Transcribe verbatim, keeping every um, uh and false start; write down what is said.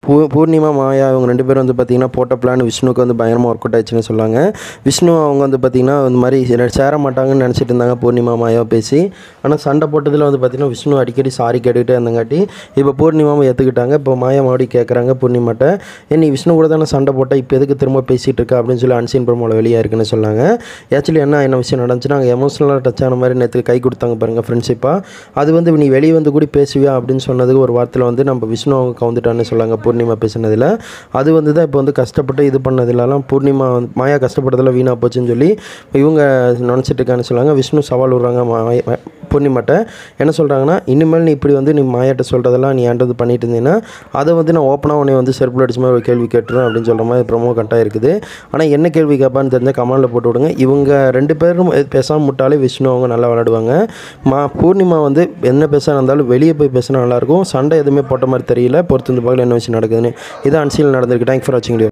பூ பூர்ணிமா மாயா இவங்க ரெண்டு பேரும் வந்து பார்த்திங்கன்னா போட்ட பிளான் விஷ்ணுவுக்கு வந்து பயங்கரமாக ஒர்க் அவுட் ஆயிடுச்சுன்னு சொல்லாங்க. விஷ்ணு அவங்க வந்து பார்த்திங்கன்னா இந்த மாதிரி சேர மாட்டாங்கன்னு நினச்சிட்டு இருந்தாங்க பூர்ணிமா மாயாவை பேசி. ஆனால் சண்டை போட்டதில் வந்து பார்த்திங்கன்னா விஷ்ணு அடிக்கடி சாரி கேட்டுக்கிட்டே இருந்தங்காட்டி இப்போ பூர்ணிமாவை ஏற்றுக்கிட்டாங்க. இப்போ மாயா மறுபடியும் கேட்குறாங்க பூர்ணிமாட்ட, ஏன் நீ விஷ்ணு கூட தானே சண்டை போட்டால் இப்போ எதுக்கு திரும்ப பேசிகிட்டு இருக்கா அப்படின்னு சொல்லி அன்சீன் ப்ரோமோவில் வெளியாக இருக்குன்னு சொன்னாங்க. ஆக்சுவலி என்ன என்ன விஷயம் நடந்துச்சுன்னா, அங்கே எமோஷனலாக டச் ஆன மாதிரி நேற்று கை கொடுத்தாங்க பாருங்கள் ஃப்ரெண்ட்ஷிப்பாக. அது வந்து நீ வெளியே வந்து கூட பேசுவியா அப்படின்னு சொன்னதுக்கு ஒரு வார்த்தையில் வந்து நம்ம விஷ்ணு அவங்க கவுந்துட்டான்னு சொல்லாங்க பூர்ணிமா பேசினதில். அது வந்து தான் இப்போ வந்து கஷ்டப்பட்டு இது பண்ணதிலலாம் பூர்ணிமா வந்து மாயா கஷ்டப்பட்டதில் வீணாக போச்சுன்னு சொல்லி இவங்க நினச்சிட்டு இருக்கான்னு சொல்லாங்க. விஷ்ணு சவால் விட்றாங்க மாயா பூர்ணிமாட்ட. என்ன சொல்கிறாங்கன்னா, இனிமேல் நீ இப்படி வந்து நீ மாயாட்ட சொல்கிறதெல்லாம் நீ ஏன்றது பண்ணிட்டு இருந்தீங்கன்னா அதை வந்து நான் ஓப்பனாக உன்னை வந்து செருப்பில் அடிச்ச மாதிரி ஒரு கேள்வி கேட்டுருவேன் அப்படின்னு சொல்கிற மாதிரி ப்ரோமோ கட்டாக இருக்குது. ஆனால் என்ன கேள்வி கேட்பான்னு தெரிஞ்சால் கமெண்டில் போட்டு விடுங்க. இவங்க ரெண்டு பேரும் பேசாமல் முட்டாலே விஷ்ணு அவங்க நல்லா விளையாடுவாங்க. மா பூர்ணிமா வந்து என்ன பேச இருந்தாலும் வெளியே போய் பேசினா நல்லாயிருக்கும். சண்டை எதுவுமே போட்ட மாதிரி தெரியல. பொறுத்து இந்த பகல் என்ன விஷயம் நடக்குதுன்னு. இதான் அன்சீல் நடந்திருக்கு. தேங்க்ஸ் ஃபார் வாட்சிங் வீடியோ.